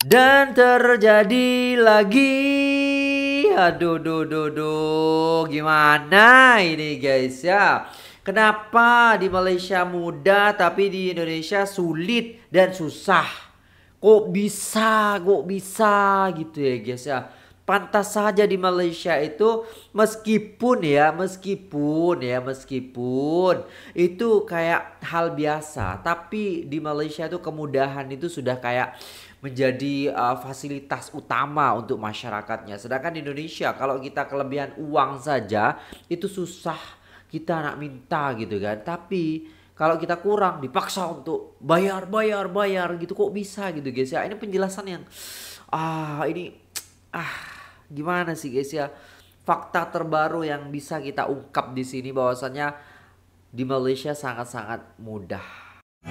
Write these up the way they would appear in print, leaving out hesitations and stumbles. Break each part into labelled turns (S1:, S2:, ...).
S1: Dan terjadi lagi. Gimana ini guys ya? Kenapa di Malaysia mudah tapi di Indonesia sulit dan susah? Kok bisa gitu ya guys ya? Pantas saja di Malaysia itu meskipun itu kayak hal biasa, tapi di Malaysia itu kemudahan itu sudah kayak menjadi fasilitas utama untuk masyarakatnya. Sedangkan di Indonesia kalau kita kelebihan uang saja itu susah kita nak minta gitu kan. Tapi kalau kita kurang dipaksa untuk bayar gitu, kok bisa gitu guys ya. Ini penjelasan yang gimana sih guys ya? Fakta terbaru yang bisa kita ungkap di sini bahwasanya di Malaysia sangat-sangat mudah.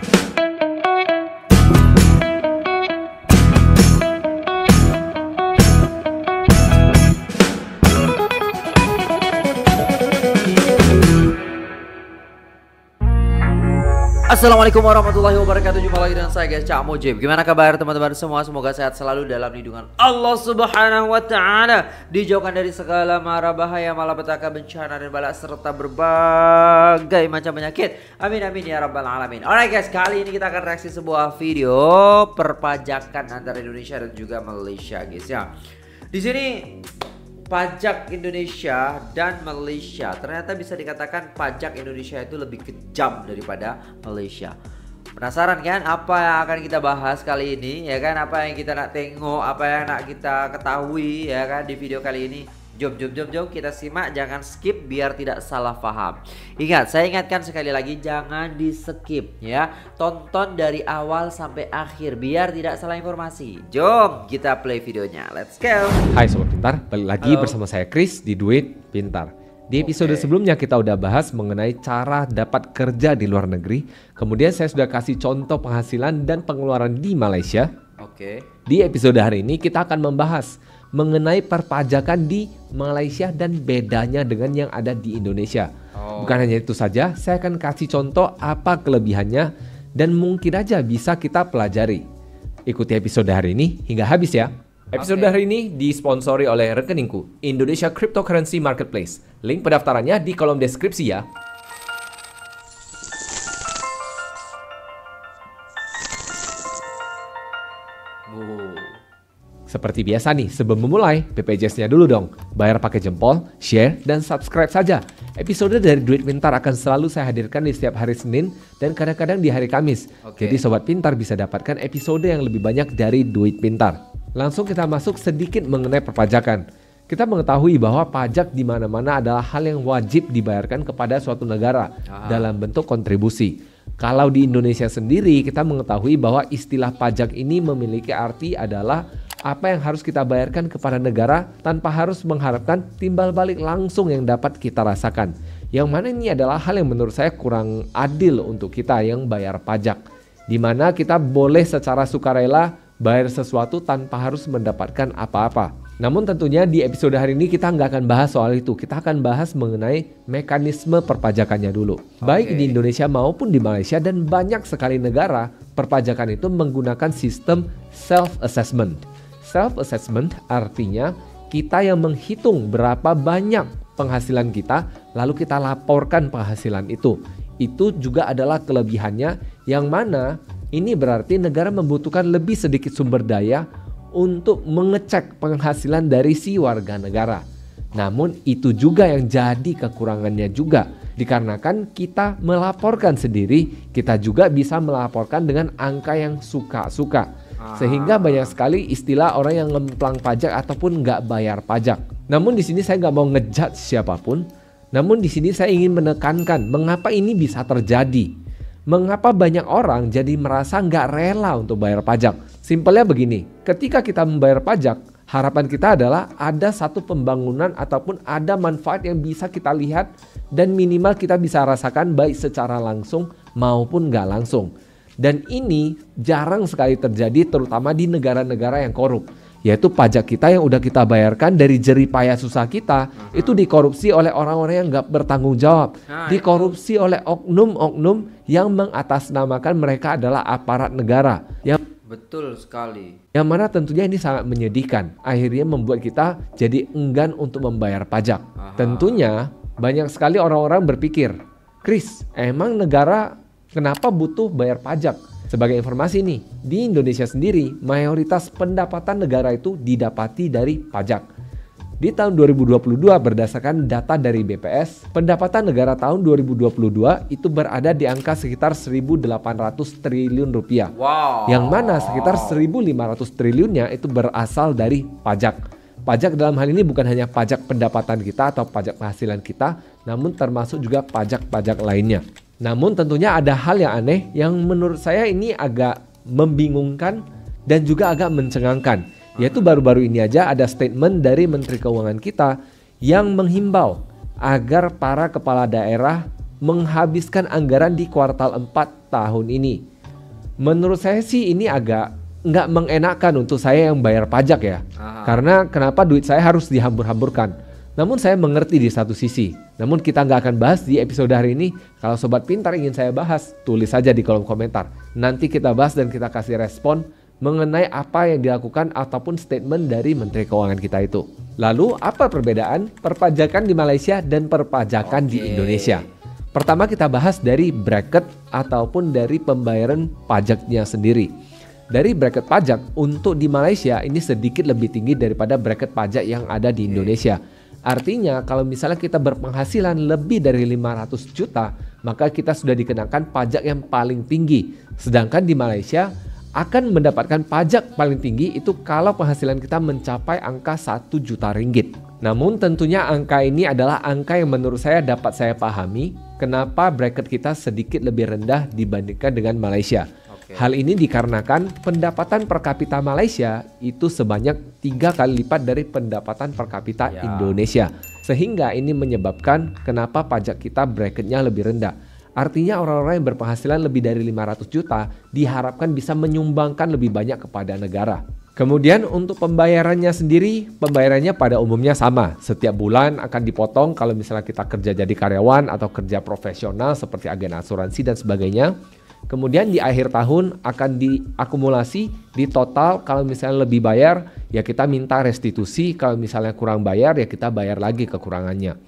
S1: Assalamualaikum warahmatullahi wabarakatuh. Jumpa lagi dengan saya guys, Cak Mujib. Gimana kabar teman-teman semua? Semoga sehat selalu dalam lindungan Allah Subhanahu wa taala, dijauhkan dari segala mara bahaya, malapetaka, bencana dan bala serta berbagai macam penyakit. Amin amin ya rabbal alamin. Alright guys, kali ini kita akan reaksi sebuah video perpajakan antara Indonesia dan juga Malaysia guys ya. Di sini pajak Indonesia dan Malaysia, ternyata bisa dikatakan pajak Indonesia itu lebih kejam daripada Malaysia. Penasaran kan apa yang akan kita bahas kali ini ya kan? Apa yang kita nak tengok, apa yang nak kita ketahui ya kan di video kali ini. Jom kita simak, jangan skip biar tidak salah paham. Ingat, saya ingatkan sekali lagi, jangan di skip ya. Tonton dari awal sampai akhir biar tidak salah informasi. Jom kita play videonya, let's go.
S2: Hai Sobat Pintar, balik lagi bersama saya Chris di Duit Pintar. Di episode sebelumnya kita udah bahas mengenai cara dapat kerja di luar negeri. Kemudian saya sudah kasih contoh penghasilan dan pengeluaran di Malaysia. Di episode hari ini kita akan membahas mengenai perpajakan di Malaysia dan bedanya dengan yang ada di Indonesia. Bukan hanya itu saja, saya akan kasih contoh apa kelebihannya dan mungkin aja bisa kita pelajari. Ikuti episode hari ini hingga habis ya. Episode hari ini disponsori oleh rekeningku, Indonesia Cryptocurrency Marketplace. Link pendaftarannya di kolom deskripsi ya. Seperti biasa nih, sebelum memulai, BPJS-nya dulu dong. Bayar pakai jempol, share, dan subscribe saja. Episode dari Duit Pintar akan selalu saya hadirkan di setiap hari Senin dan kadang-kadang di hari Kamis. Jadi Sobat Pintar bisa dapatkan episode yang lebih banyak dari Duit Pintar. Langsung kita masuk sedikit mengenai perpajakan. Kita mengetahui bahwa pajak di mana-mana adalah hal yang wajib dibayarkan kepada suatu negara dalam bentuk kontribusi. Kalau di Indonesia sendiri, kita mengetahui bahwa istilah pajak ini memiliki arti adalah apa yang harus kita bayarkan kepada negara tanpa harus mengharapkan timbal balik langsung yang dapat kita rasakan. Yang mana ini adalah hal yang menurut saya kurang adil untuk kita yang bayar pajak. Dimana kita boleh secara sukarela bayar sesuatu tanpa harus mendapatkan apa-apa. Namun tentunya di episode hari ini kita nggak akan bahas soal itu. Kita akan bahas mengenai mekanisme perpajakannya dulu. Baik di Indonesia maupun di Malaysia dan banyak sekali negara, perpajakan itu menggunakan sistem self-assessment. Self-assessment artinya kita yang menghitung berapa banyak penghasilan kita, lalu kita laporkan penghasilan itu. Itu juga adalah kelebihannya, yang mana ini berarti negara membutuhkan lebih sedikit sumber daya untuk mengecek penghasilan dari si warga negara. Namun itu juga yang jadi kekurangannya juga. Dikarenakan kita melaporkan sendiri, kita juga bisa melaporkan dengan angka yang suka-suka. Sehingga banyak sekali istilah orang yang ngemplang pajak ataupun nggak bayar pajak. Namun di sini saya nggak mau ngejudge siapapun. Namun di sini saya ingin menekankan mengapa ini bisa terjadi. Mengapa banyak orang jadi merasa nggak rela untuk bayar pajak. Simpelnya begini, ketika kita membayar pajak, harapan kita adalah ada satu pembangunan ataupun ada manfaat yang bisa kita lihat dan minimal kita bisa rasakan baik secara langsung maupun nggak langsung. Dan ini jarang sekali terjadi terutama di negara-negara yang korup. Yaitu pajak kita yang udah kita bayarkan dari jerih payah susah kita itu dikorupsi oleh orang-orang yang nggak bertanggung jawab. Dikorupsi oleh oknum-oknum yang mengatasnamakan mereka adalah aparat negara. Yang
S1: Betul sekali.
S2: Yang mana tentunya ini sangat menyedihkan. Akhirnya membuat kita jadi enggan untuk membayar pajak. Tentunya banyak sekali orang-orang berpikir, Chris, emang negara kenapa butuh bayar pajak? Sebagai informasi nih, di Indonesia sendiri mayoritas pendapatan negara itu didapati dari pajak. Di tahun 2022 berdasarkan data dari BPS, pendapatan negara tahun 2022 itu berada di angka sekitar 1.800 triliun rupiah.
S1: Wow.
S2: Yang mana sekitar 1.500 triliunnya itu berasal dari pajak. Pajak dalam hal ini bukan hanya pajak pendapatan kita atau pajak penghasilan kita, namun termasuk juga pajak-pajak lainnya. Namun tentunya ada hal yang aneh yang menurut saya ini agak membingungkan dan juga agak mencengangkan. Yaitu baru-baru ini aja ada statement dari Menteri Keuangan kita yang menghimbau agar para kepala daerah menghabiskan anggaran di kuartal 4 tahun ini. Menurut saya sih ini agak nggak mengenakan untuk saya yang bayar pajak ya. Karena kenapa duit saya harus dihambur-hamburkan. Namun saya mengerti di satu sisi. Namun kita nggak akan bahas di episode hari ini. Kalau Sobat Pintar ingin saya bahas, tulis saja di kolom komentar. Nanti kita bahas dan kita kasih respon mengenai apa yang dilakukan ataupun statement dari Menteri Keuangan kita itu. Lalu apa perbedaan perpajakan di Malaysia dan perpajakan di Indonesia? Pertama kita bahas dari bracket ataupun dari pembayaran pajaknya sendiri. Dari bracket pajak untuk di Malaysia ini sedikit lebih tinggi daripada bracket pajak yang ada di Indonesia. Artinya kalau misalnya kita berpenghasilan lebih dari 500 juta, maka kita sudah dikenakan pajak yang paling tinggi. Sedangkan di Malaysia akan mendapatkan pajak paling tinggi itu kalau penghasilan kita mencapai angka 1 juta ringgit. Namun tentunya angka ini adalah angka yang menurut saya dapat saya pahami kenapa bracket kita sedikit lebih rendah dibandingkan dengan Malaysia. Hal ini dikarenakan pendapatan per kapita Malaysia itu sebanyak 3 kali lipat dari pendapatan per kapita Indonesia. Sehingga ini menyebabkan kenapa pajak kita bracketnya lebih rendah. Artinya orang-orang yang berpenghasilan lebih dari 500 juta diharapkan bisa menyumbangkan lebih banyak kepada negara. Kemudian untuk pembayarannya sendiri, pembayarannya pada umumnya sama. Setiap bulan akan dipotong kalau misalnya kita kerja jadi karyawan atau kerja profesional seperti agen asuransi dan sebagainya. Kemudian di akhir tahun akan diakumulasi di total, kalau misalnya lebih bayar ya kita minta restitusi, kalau misalnya kurang bayar ya kita bayar lagi kekurangannya.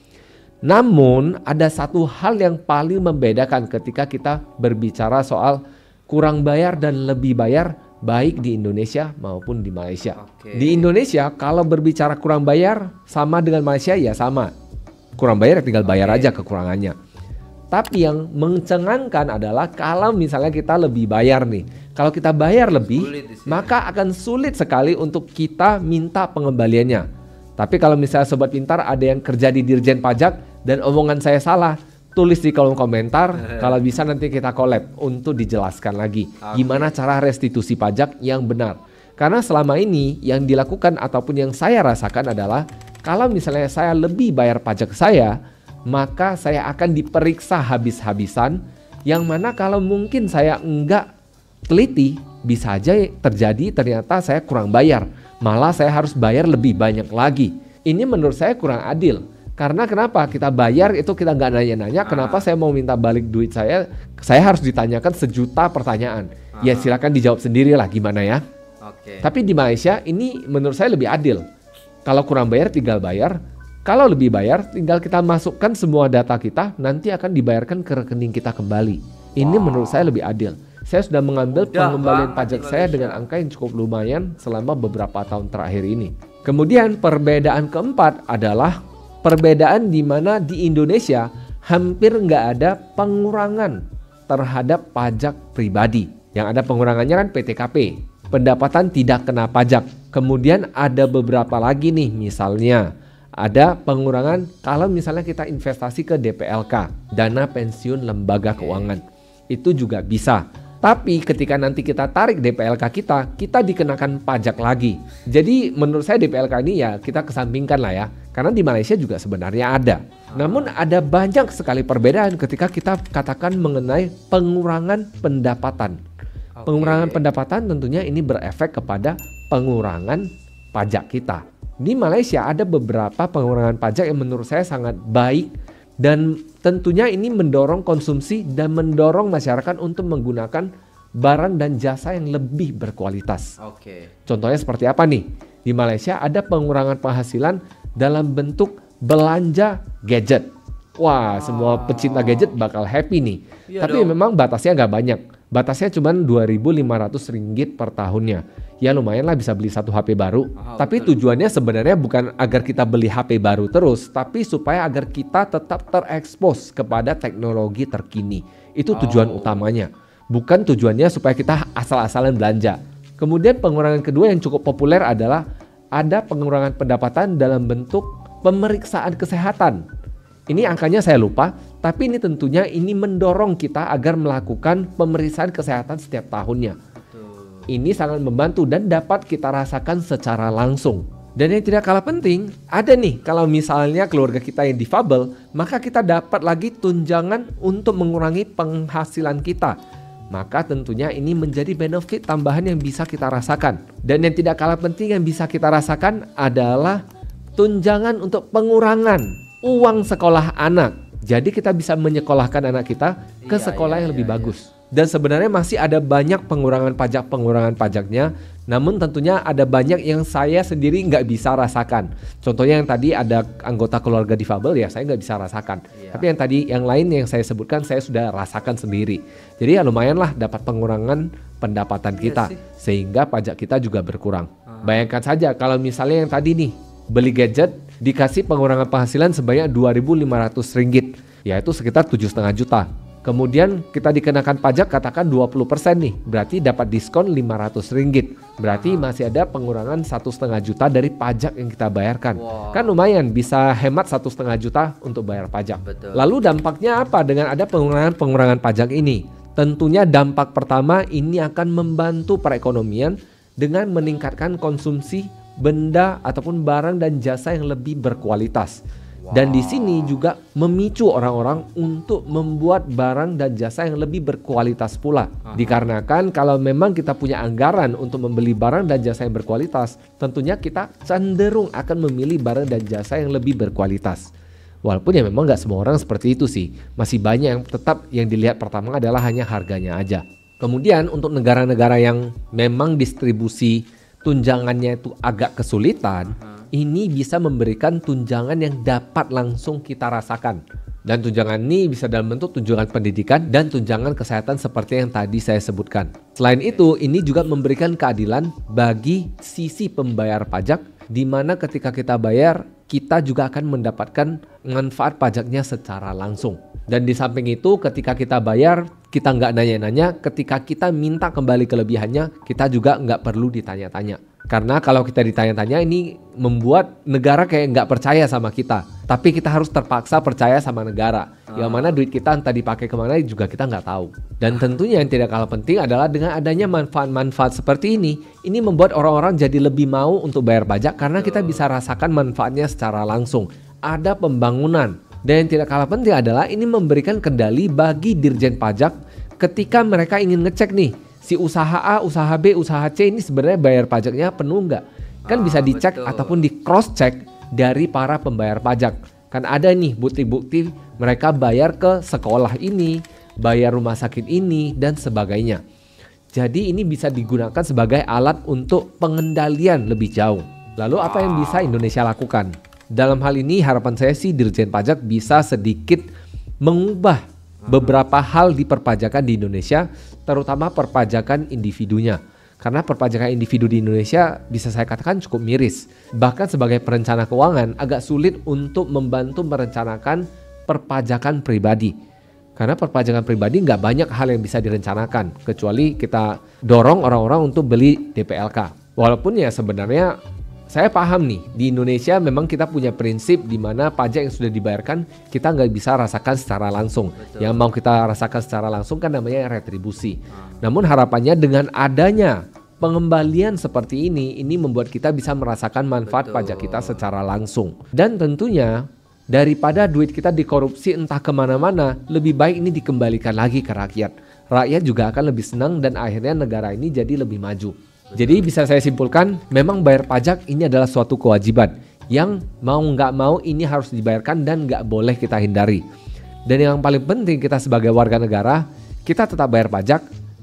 S2: Namun ada satu hal yang paling membedakan ketika kita berbicara soal kurang bayar dan lebih bayar baik di Indonesia maupun di Malaysia. Di Indonesia kalau berbicara kurang bayar sama dengan Malaysia ya sama. Kurang bayar tinggal bayar aja kekurangannya. Tapi yang mencengangkan adalah kalau misalnya kita lebih bayar nih. Kalau kita bayar lebih maka akan sulit sekali untuk kita minta pengembaliannya. Tapi kalau misalnya Sobat Pintar ada yang kerja di Dirjen Pajak dan omongan saya salah, tulis di kolom komentar. Kalau bisa nanti kita collab untuk dijelaskan lagi gimana cara restitusi pajak yang benar. Karena selama ini yang dilakukan ataupun yang saya rasakan adalah kalau misalnya saya lebih bayar pajak saya, maka saya akan diperiksa habis-habisan, yang mana kalau mungkin saya enggak teliti bisa aja terjadi ternyata saya kurang bayar. Malah saya harus bayar lebih banyak lagi. Ini menurut saya kurang adil. Karena kenapa? Kita bayar itu kita nggak nanya-nanya. Kenapa saya mau minta balik duit saya? Saya harus ditanyakan 1 juta pertanyaan. Ya silakan dijawab sendirilah gimana ya. Tapi di Malaysia ini menurut saya lebih adil. Kalau kurang bayar tinggal bayar. Kalau lebih bayar tinggal kita masukkan semua data kita. Nanti akan dibayarkan ke rekening kita kembali. Ini menurut saya lebih adil. Saya sudah mengambil pengembalian pajak saya dengan angka yang cukup lumayan selama beberapa tahun terakhir ini. Kemudian perbedaan keempat adalah perbedaan di mana di Indonesia hampir nggak ada pengurangan terhadap pajak pribadi. Yang ada pengurangannya kan PTKP, pendapatan tidak kena pajak. Kemudian ada beberapa lagi nih, misalnya ada pengurangan kalau misalnya kita investasi ke DPLK, dana pensiun lembaga keuangan. Itu juga bisa. Tapi ketika nanti kita tarik DPLK kita dikenakan pajak lagi. Jadi menurut saya DPLK ini ya kita kesampingkan lah ya. Karena di Malaysia juga sebenarnya ada. Namun ada banyak sekali perbedaan ketika kita katakan mengenai pengurangan pendapatan. Pengurangan pendapatan tentunya ini berefek kepada pengurangan pajak kita. Di Malaysia ada beberapa pengurangan pajak yang menurut saya sangat baik. Dan tentunya ini mendorong konsumsi dan mendorong masyarakat untuk menggunakan barang dan jasa yang lebih berkualitas.
S1: Oke.
S2: Contohnya seperti apa nih? Di Malaysia ada pengurangan penghasilan dalam bentuk belanja gadget. Wah, semua pecinta gadget bakal happy nih.
S1: Iya
S2: Tapi
S1: dong.
S2: memang batasnya nggak banyak. Batasnya cuma Rp2.500 per tahunnya. Ya lumayan lah bisa beli satu HP baru. Tapi tujuannya sebenarnya bukan agar kita beli HP baru terus, tapi supaya agar kita tetap terekspos kepada teknologi terkini. Itu tujuan utamanya. Bukan tujuannya supaya kita asal-asalan belanja. Kemudian pengurangan kedua yang cukup populer adalah ada pengurangan pendapatan dalam bentuk pemeriksaan kesehatan. Ini angkanya saya lupa, tapi ini tentunya ini mendorong kita agar melakukan pemeriksaan kesehatan setiap tahunnya. Ini sangat membantu dan dapat kita rasakan secara langsung. Dan yang tidak kalah penting, ada nih kalau misalnya keluarga kita yang difabel, maka kita dapat lagi tunjangan untuk mengurangi penghasilan kita. Maka tentunya ini menjadi benefit tambahan yang bisa kita rasakan. Dan yang tidak kalah penting yang bisa kita rasakan adalah tunjangan untuk pengurangan uang sekolah anak. Jadi kita bisa menyekolahkan anak kita ke sekolah yang lebih bagus. Dan sebenarnya masih ada banyak pengurangan pajaknya. Namun tentunya ada banyak yang saya sendiri nggak bisa rasakan. Contohnya yang tadi ada anggota keluarga difabel ya saya nggak bisa rasakan. Tapi yang tadi yang lain yang saya sebutkan saya sudah rasakan sendiri. Jadi ya lumayan lah dapat pengurangan pendapatan kita. Sehingga pajak kita juga berkurang. Bayangkan saja kalau misalnya yang tadi nih beli gadget dikasih pengurangan penghasilan sebanyak Rp2.500, yaitu sekitar 7,5 juta. Kemudian kita dikenakan pajak katakan 20% nih, berarti dapat diskon Rp500. Berarti masih ada pengurangan 1,5 juta dari pajak yang kita bayarkan. Kan lumayan bisa hemat 1,5 juta untuk bayar pajak. Lalu dampaknya apa dengan ada pengurangan pajak ini? Tentunya dampak pertama ini akan membantu perekonomian dengan meningkatkan konsumsi benda ataupun barang dan jasa yang lebih berkualitas. Dan di sini juga memicu orang-orang untuk membuat barang dan jasa yang lebih berkualitas pula. Dikarenakan kalau memang kita punya anggaran untuk membeli barang dan jasa yang berkualitas, tentunya kita cenderung akan memilih barang dan jasa yang lebih berkualitas. Walaupun ya memang nggak semua orang seperti itu sih. Masih banyak yang tetap yang dilihat pertama adalah hanya harganya aja. Kemudian untuk negara-negara yang memang distribusi tunjangannya itu agak kesulitan, ini bisa memberikan tunjangan yang dapat langsung kita rasakan. Dan tunjangan ini bisa dalam bentuk tunjangan pendidikan dan tunjangan kesehatan seperti yang tadi saya sebutkan. Selain itu, ini juga memberikan keadilan bagi sisi pembayar pajak, di mana ketika kita bayar, kita juga akan mendapatkan manfaat pajaknya secara langsung. Dan di samping itu ketika kita bayar, kita nggak nanya-nanya, ketika kita minta kembali kelebihannya, kita juga nggak perlu ditanya-tanya. Karena kalau kita ditanya-tanya ini membuat negara kayak nggak percaya sama kita. Tapi kita harus terpaksa percaya sama negara. Yang mana duit kita entah dipakai kemana juga kita nggak tahu. Dan tentunya yang tidak kalah penting adalah dengan adanya manfaat-manfaat seperti ini membuat orang-orang jadi lebih mau untuk bayar pajak karena kita bisa rasakan manfaatnya secara langsung. Ada pembangunan. Dan yang tidak kalah penting adalah ini memberikan kendali bagi Dirjen Pajak ketika mereka ingin ngecek nih si usaha A, usaha B, usaha C ini sebenarnya bayar pajaknya penuh nggak? Kan bisa dicek ataupun di cross check dari para pembayar pajak. Kan ada nih bukti-bukti mereka bayar ke sekolah ini, bayar rumah sakit ini dan sebagainya. Jadi ini bisa digunakan sebagai alat untuk pengendalian lebih jauh. Lalu apa yang bisa Indonesia lakukan? Dalam hal ini harapan saya sih Dirjen Pajak bisa sedikit mengubah beberapa hal di perpajakan di Indonesia, terutama perpajakan individunya. Karena perpajakan individu di Indonesia bisa saya katakan cukup miris. Bahkan sebagai perencana keuangan agak sulit untuk membantu merencanakan perpajakan pribadi. Karena perpajakan pribadi nggak banyak hal yang bisa direncanakan, kecuali kita dorong orang-orang untuk beli DPLK. Walaupun ya sebenarnya saya paham nih, di Indonesia memang kita punya prinsip di mana pajak yang sudah dibayarkan kita nggak bisa rasakan secara langsung. Yang mau kita rasakan secara langsung kan namanya retribusi. Namun harapannya dengan adanya pengembalian seperti ini membuat kita bisa merasakan manfaat pajak kita secara langsung. Dan tentunya daripada duit kita dikorupsi entah kemana-mana, lebih baik ini dikembalikan lagi ke rakyat. Rakyat juga akan lebih senang dan akhirnya negara ini jadi lebih maju. Jadi bisa saya simpulkan, memang bayar pajak ini adalah suatu kewajiban yang mau nggak mau ini harus dibayarkan dan nggak boleh kita hindari. Dan yang paling penting kita sebagai warga negara, kita tetap bayar pajak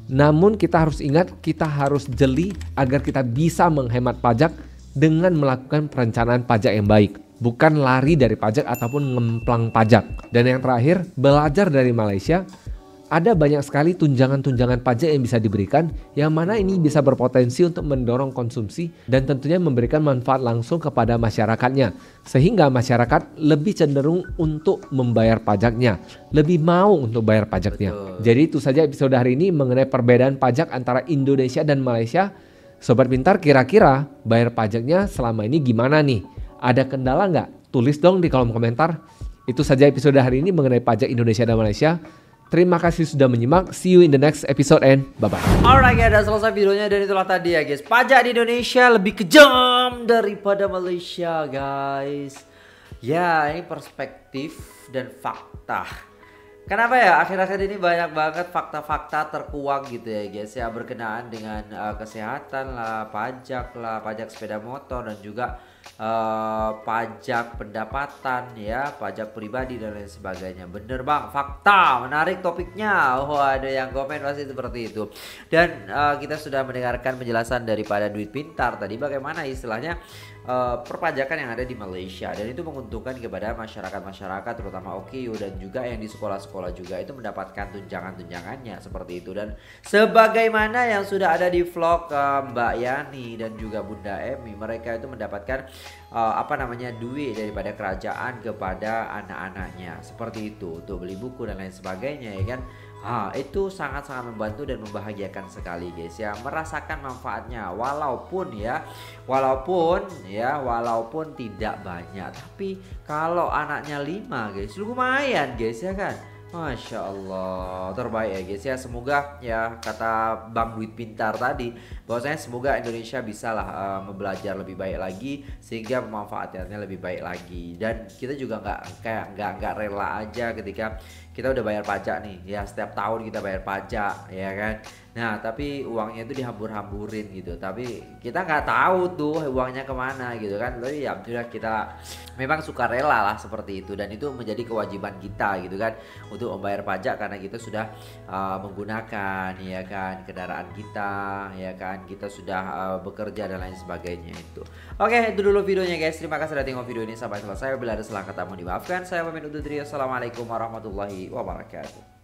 S2: Namun kita harus ingat, kita harus jeli agar kita bisa menghemat pajak dengan melakukan perencanaan pajak yang baik. Bukan lari dari pajak ataupun ngemplang pajak. Dan yang terakhir, belajar dari Malaysia. Ada banyak sekali tunjangan-tunjangan pajak yang bisa diberikan, yang mana ini bisa berpotensi untuk mendorong konsumsi dan tentunya memberikan manfaat langsung kepada masyarakatnya. Sehingga masyarakat lebih cenderung untuk membayar pajaknya, lebih mau untuk bayar pajaknya.
S1: Betul.
S2: Jadi itu saja episode hari ini mengenai perbedaan pajak antara Indonesia dan Malaysia. Sobat Pintar, kira-kira bayar pajaknya selama ini gimana nih? Ada kendala nggak? Tulis dong di kolom komentar. Itu saja episode hari ini mengenai pajak Indonesia dan Malaysia. Terima kasih sudah menyimak. See you in the next episode and bye-bye.
S1: Alright guys, udah selesai videonya dan itulah tadi ya guys. Pajak di Indonesia lebih kejam daripada Malaysia guys. Ya, ini perspektif dan fakta. Kenapa ya akhir-akhir ini banyak banget fakta-fakta terkuak gitu ya guys ya, berkenaan dengan kesehatan lah, pajak sepeda motor dan juga pajak pendapatan ya, pajak pribadi dan lain sebagainya. Bener bang, fakta, menarik topiknya. Wah, ada yang komen pasti seperti itu. Dan kita sudah mendengarkan penjelasan daripada Duit Pintar tadi bagaimana istilahnya perpajakan yang ada di Malaysia, dan itu menguntungkan kepada masyarakat terutama OKU dan juga yang di sekolah-sekolah juga itu mendapatkan tunjangan-tunjangannya seperti itu. Dan sebagaimana yang sudah ada di vlog Mbak Yani dan juga Bunda Emi, mereka itu mendapatkan duit daripada kerajaan kepada anak-anaknya seperti itu untuk beli buku dan lain sebagainya ya kan. Itu sangat-sangat membantu dan membahagiakan sekali guys ya, merasakan manfaatnya walaupun tidak banyak, tapi kalau anaknya 5 guys lumayan guys ya kan. Masya Allah, terbaik ya guys ya. Semoga ya kata Bang Duit Pintar tadi, bahwasanya semoga Indonesia bisalah belajar lebih baik lagi sehingga pemanfaatannya lebih baik lagi. Dan kita juga nggak rela aja ketika kita udah bayar pajak nih ya, setiap tahun kita bayar pajak ya kan. Nah tapi uangnya itu dihambur-hamburin gitu, tapi kita nggak tahu tuh uangnya kemana gitu kan. Tapi ya sudah, kita memang suka rela lah seperti itu, dan itu menjadi kewajiban kita gitu kan untuk membayar pajak karena kita sudah menggunakan ya kan kendaraan kita ya kan, kita sudah bekerja dan lain sebagainya itu. Oke, itu dulu videonya guys. Terima kasih sudah tengok video ini sampai selesai. Bila ada salah kata mohon dimaafkan. Saya pamit undur diri. Assalamualaikum warahmatullahi wabarakatuh.